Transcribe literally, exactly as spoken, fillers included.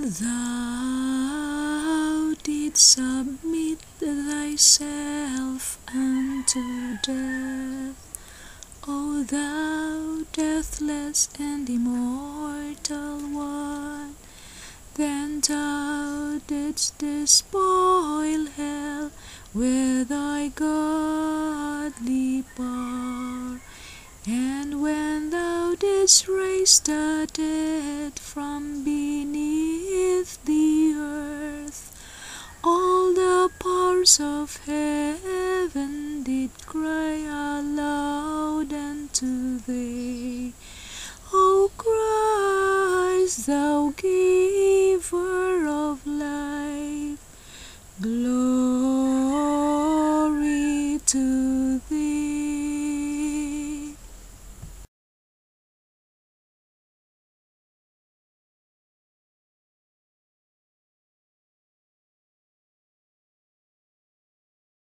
Thou didst submit thyself unto death, O thou deathless and immortal one. Then thou didst despoil hell with thy godly power, and when thou didst raise the dead from beneath the earth, all the powers of heaven did cry,